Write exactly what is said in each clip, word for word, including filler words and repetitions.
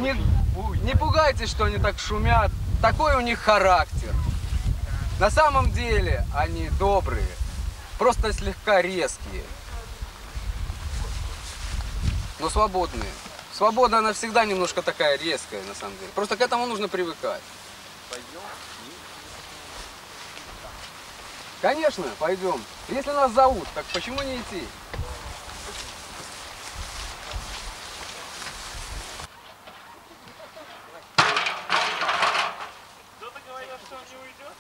Не, не пугайтесь, что они так шумят. Такой у них характер. На самом деле они добрые, просто слегка резкие. Но свободные. Свобода, она всегда немножко такая резкая, на самом деле. Просто к этому нужно привыкать. Конечно, пойдем. Если нас зовут, так почему не идти? Кто-то говорил, что он не уйдет?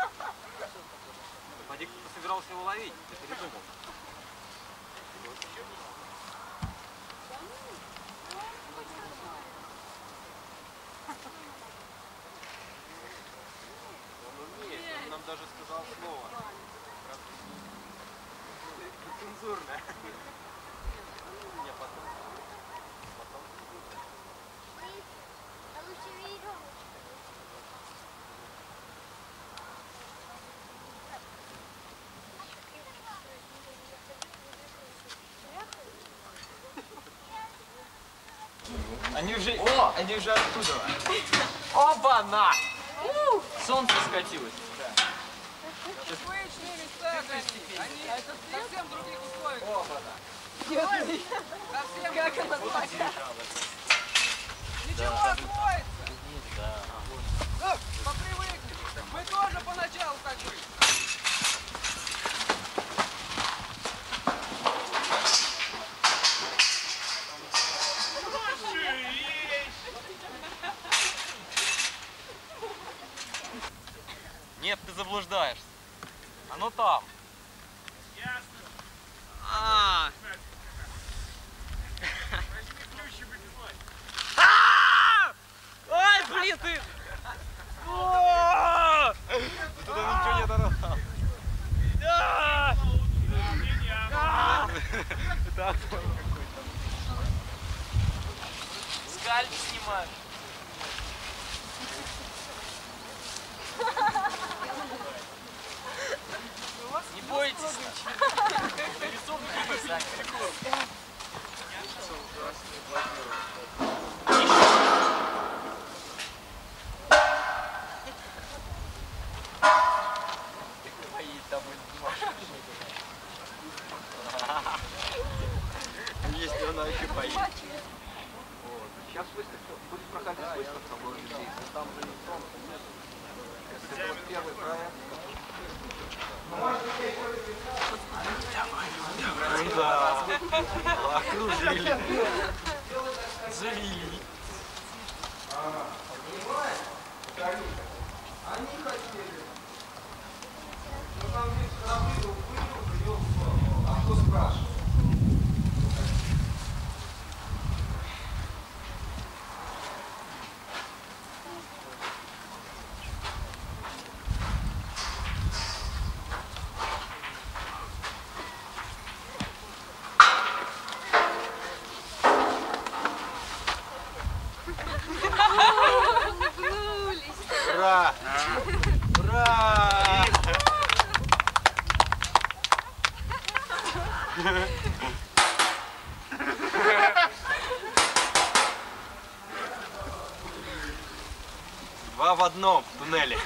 Вадик, ты собирался его ловить, ты передумал. Он умеет, он нам даже сказал слово. Цензурное. Не, потом. Потом. Они уже, о, они уже оттуда. Оба-на! Солнце скатилось. Привычные места, они, они совсем других условиях. Оба-на! Совсем как она звать? Ничего, освоится! Ну, попривыкли. Мы тоже поначалу так были. Нет, ты заблуждаешься. Оно там. Ясно. А. Ой, блин, ты! Туда ничего не оторвал. Скальп снимаешь. Не бойтесь. Если она еще поедет. Сейчас выставка, будет проходить выставка в городе. Там же это вот первый проект. Да. Окружили. Завели. Они хотели. Ну там ведь выйду, выйду, привел в А кто спрашивает? Ура! Ура! Два в одном в туннеле.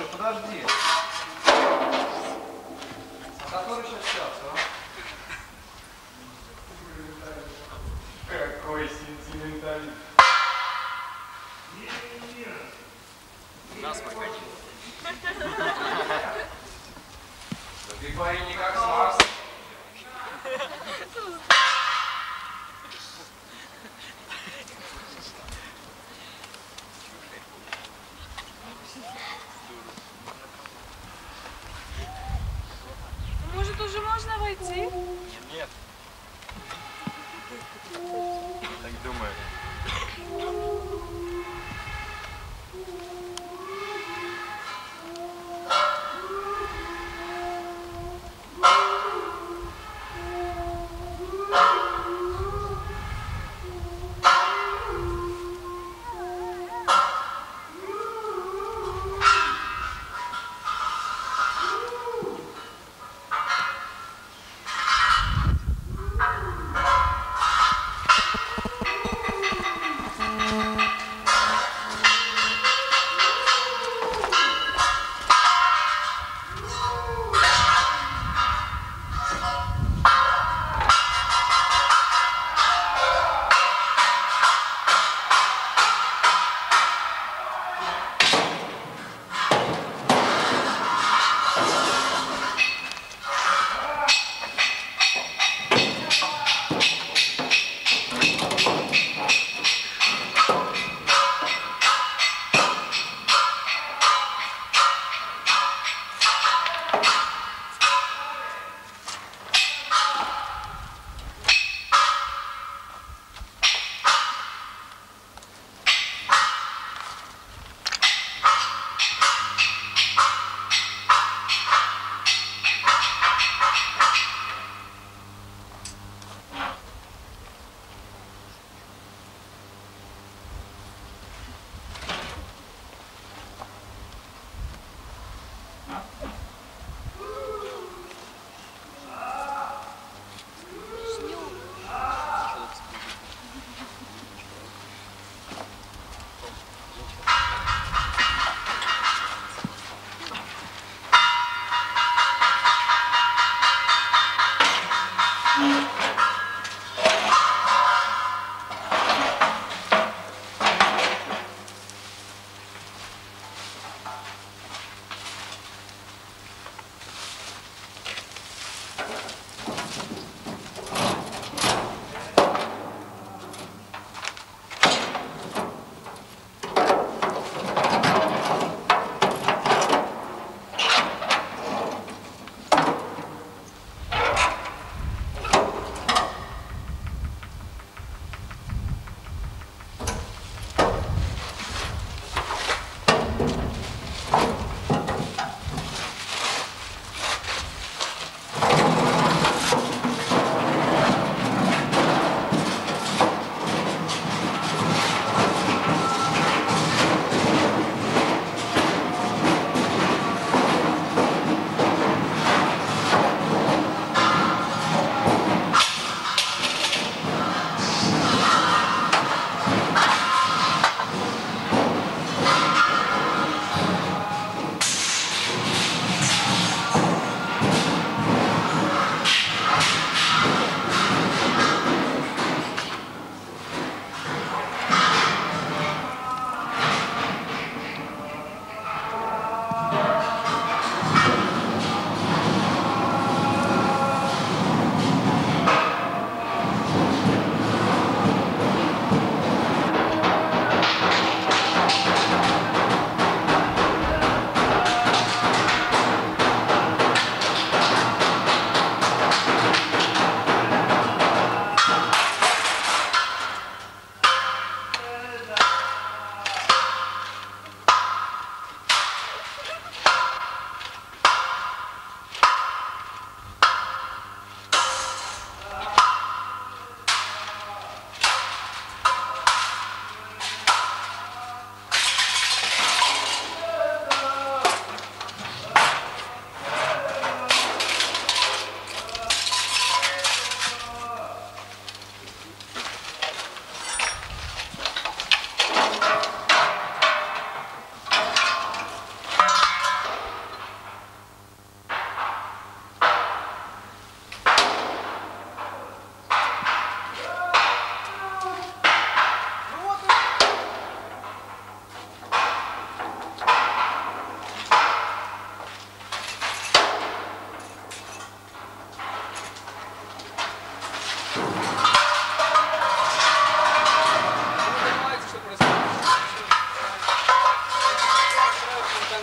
Слушай, подожди. А который сейчас час, а? Какой сентименталист. Нас проходи. Да ты, парень, не как с Марса. Может, уже можно войти? Нет, нет. Так думаю.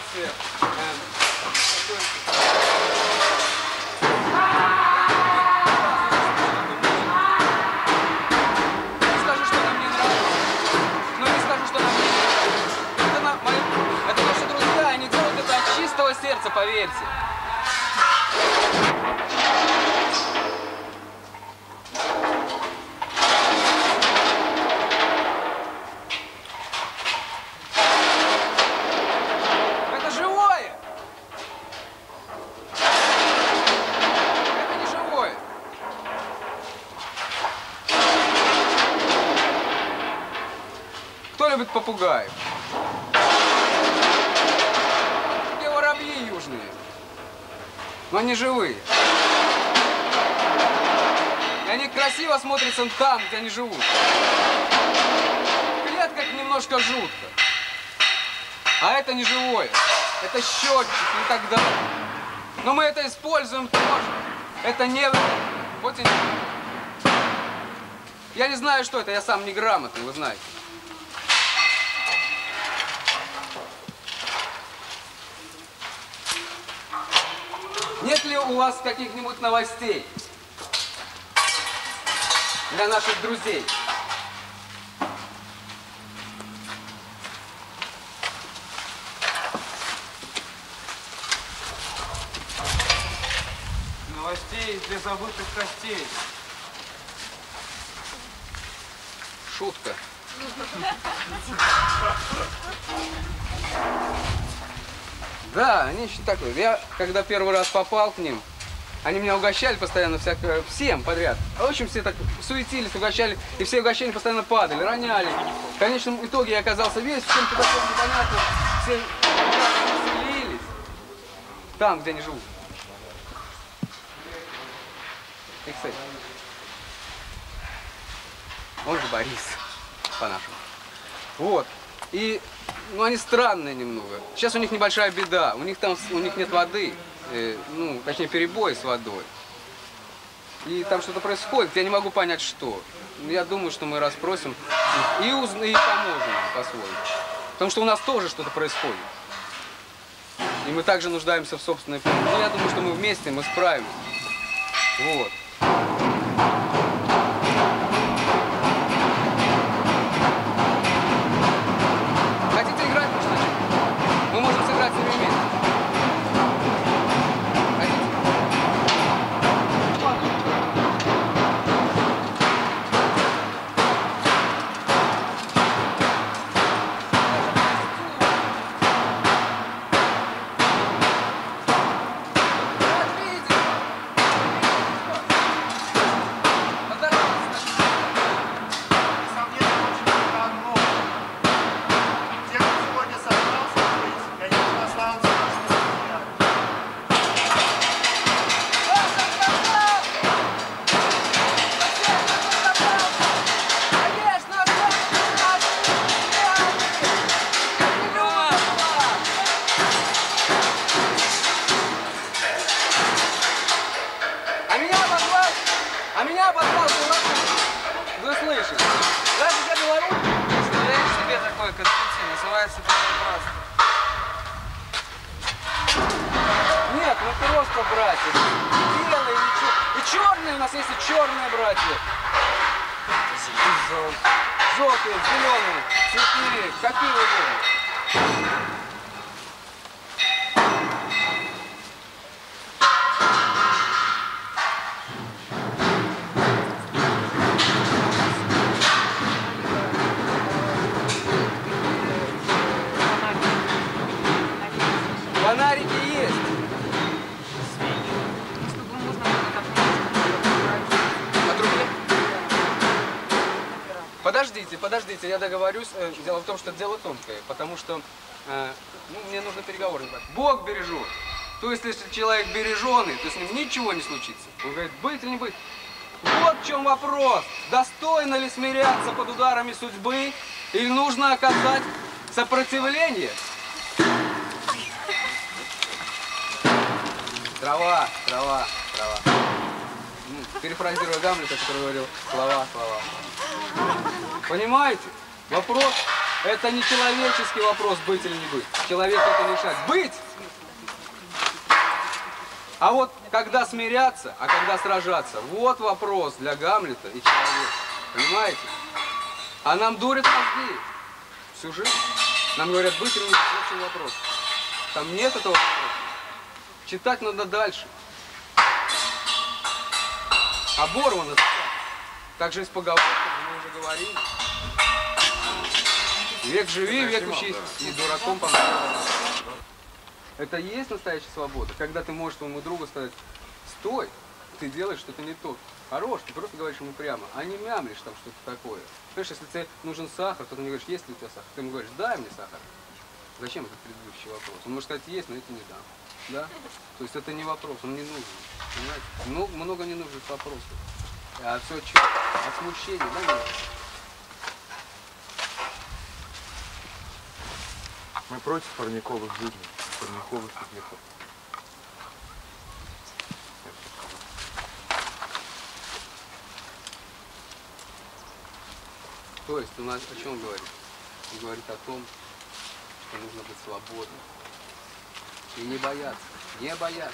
ситуация... Э, не скажу, что она мне нравится, но не скажу, что она мне не нравится. Это, на, мои, это наши друзья, они делают это от чистого сердца, поверьте. Кто любит попугаев? Где воробьи южные? Но они живые. И они красиво смотрятся там, где они живут. В клетках немножко жутко. А это не живое. Это счетчик и так далее. Но мы это используем тоже. Это не... Вот и... Я не знаю, что это. Я сам неграмотный, вы знаете. Нет ли у вас каких-нибудь новостей для наших друзей? Новостей для забытых костей. Шутка. Да, они еще такое. Я, когда первый раз попал к ним, они меня угощали постоянно всякое, всем подряд. В общем, все так суетились, угощали, и все угощения постоянно падали, роняли. В конечном итоге я оказался весь, всем туда непонятно, все селились там, где они живут. Иксэль. Он же Борис, по-нашему. Вот. И, ну, они странные немного. Сейчас у них небольшая беда. У них там, у них нет воды. Э, ну, точнее, перебои с водой. И там что-то происходит. Я не могу понять, что. Я думаю, что мы расспросим и, уз... и поможем по-своему. Потому что у нас тоже что-то происходит. И мы также нуждаемся в собственной помощи. Но я думаю, что мы вместе, мы справимся. Вот. Мы можем сыграть с ними вместе. Хотите? А меня позвал Беларусь. Вы слышите? Даже я Беларусь. Представляешь себе такой конфетти, называется первобратство. Нет, мы просто братья. Белые и черные. И черные у нас есть и черные братья. Желтые, зеленые, цветные, какие угодно. Фонарики есть. От руки? Подождите, подождите, я договорюсь. Дело в том, что дело тонкое, потому что э, ну, мне нужно переговоры. Бог бережет. То есть, если человек береженый, то с ним ничего не случится. Он говорит, быть или не быть. Вот в чем вопрос. Достойно ли смиряться под ударами судьбы или нужно оказать сопротивление? Трава, трава, трава. Ну, перефразируя Гамлета, который говорил слова, слова. Понимаете? Вопрос Это не человеческий вопрос, быть или не быть. Человек это решает. Быть! А вот когда смиряться, а когда сражаться, вот вопрос для Гамлета и человека. Понимаете? А нам дурят мозги всю жизнь. Нам говорят, быть или не быть, в общем вопрос. Там нет этого вопроса. Читать надо дальше. Оборвано. Так же и с поговорками, мы уже говорили. Век живи, век учись, и дураком помогай. Это и есть настоящая свобода, когда ты можешь своему другу сказать, стой, ты делаешь что-то не то. Хорош, ты просто говоришь ему прямо, а не мямлишь там что-то такое. Понимаешь, если тебе нужен сахар, то ты мне говоришь, есть ли у тебя сахар? Ты ему говоришь, дай мне сахар. Зачем этот предыдущий вопрос? Он может сказать, есть, но я тебе не дам. Да? То есть это не вопрос, он не нужен. Понимаете? Много, много ненужных вопросов. А все что? От смущения, да? Нет? Мы против парниковых жизней, парниковых успехов. То есть у нас о чем говорит? Он говорит о том, что нужно быть свободным. И не бояться. Не бояться.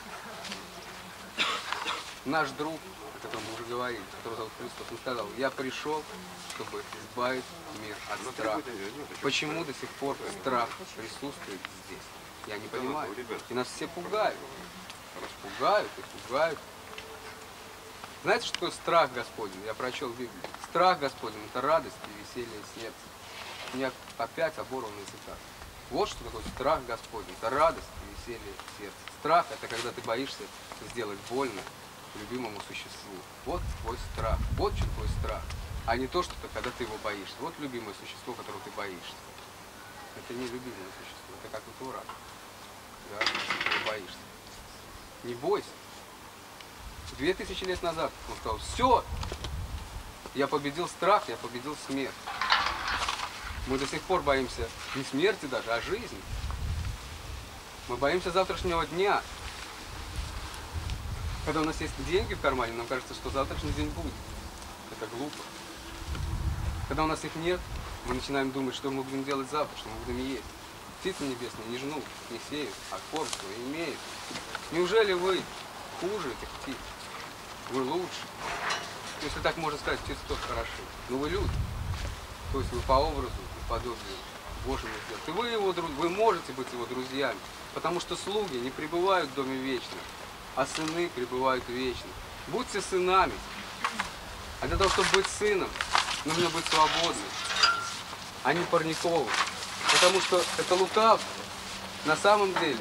Наш друг, о котором мы уже говорили, который зовут Христос, он сказал, я пришел, чтобы избавить мир от страха. Почему до сих пор страх присутствует здесь? Я не понимаю. И нас все пугают. Пугают и пугают. Знаете, что такое страх Господень? Я прочел в Библии. Страх Господень – это радость и веселье сердца. У меня опять оборванный цитат. Вот что такое страх Господень. Это радость и веселье сердца. Страх – это когда ты боишься сделать больно любимому существу. Вот твой страх. Вот что твой страх. А не то, что ты, когда ты его боишься. Вот любимое существо, которого ты боишься. Это не любимое существо. Это как вот враг. Да, если ты его боишься. Не бойся. Две тысячи лет назад он сказал, все, я победил страх, я победил смерть. Мы до сих пор боимся не смерти даже, а жизни. Мы боимся завтрашнего дня. Когда у нас есть деньги в кармане, нам кажется, что завтрашний день будет. Это глупо. Когда у нас их нет, мы начинаем думать, что мы будем делать завтра, что мы будем есть. Птицы небесные не жнут, не сеют, а корм свой имеют. Неужели вы хуже этих птиц? Вы лучше. Если так можно сказать, птицы тоже хороши. Но вы люди. То есть вы по образу и подобию Божьему сделаны. И вы его друзья, вы можете быть его друзьями. Потому что слуги не пребывают в доме вечно, а сыны пребывают вечно. Будьте сынами. А для того, чтобы быть сыном, нужно быть свободным, а не парниковым. Потому что это лукавство. На самом деле.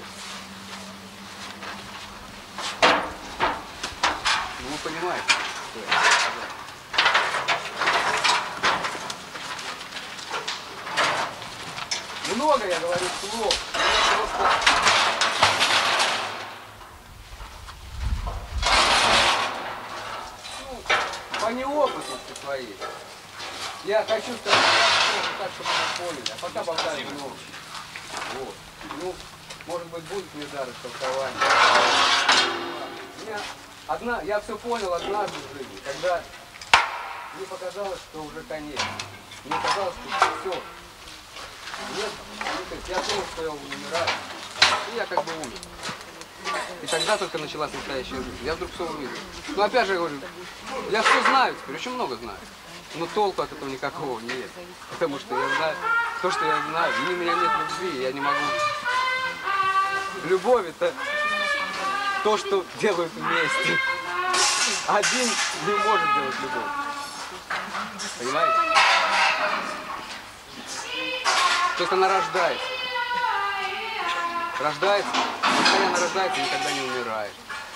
Ну, вы понимаете, что я сказал. Много я говорю слов. Я просто... Ну, по неопытности своей. Я хочу сказать так, чтобы вы поняли, а пока болтаю много. Вот. Ну, может быть, будет мне дар толкования. Меня одна, я все понял однажды в жизни, когда мне показалось, что уже конец. Мне казалось, что все. Нет, я думал, что я умираю. И я как бы умер. И тогда только началась настоящая жизнь. Я вдруг все увидел. Ну опять же я говорю, я все знаю теперь, очень много знаю. Но толку от этого никакого нет. Потому что я знаю то, что я знаю. И у меня нет любви, я не могу. Любовь это то, что делают вместе. Один не может делать любовь. Понимаете? То есть она рождается. Рождается, постоянно рождается, никогда не умирает.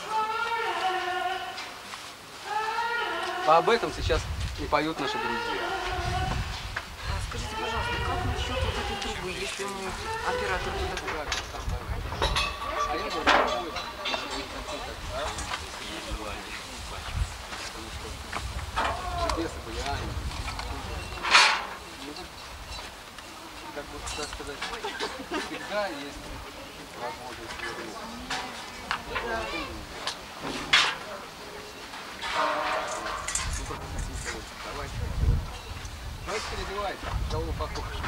А об этом сейчас и поют наши друзья. Скажите, пожалуйста, как насчет вот этой трубы, если ему оператор фотографирует? А я говорю, чудеса были, а? Как бы, так сказать, всегда есть возможность вернуть. Ну, только хотите, давайте. Давайте переодевайтесь. Голову покушать.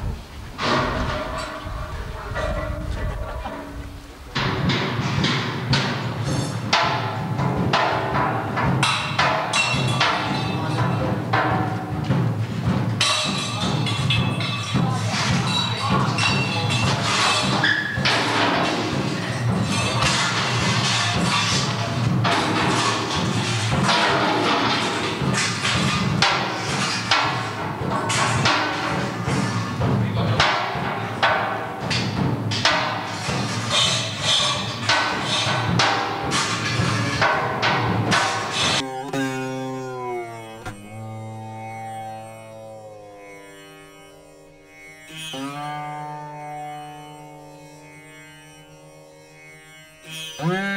Mm-hmm.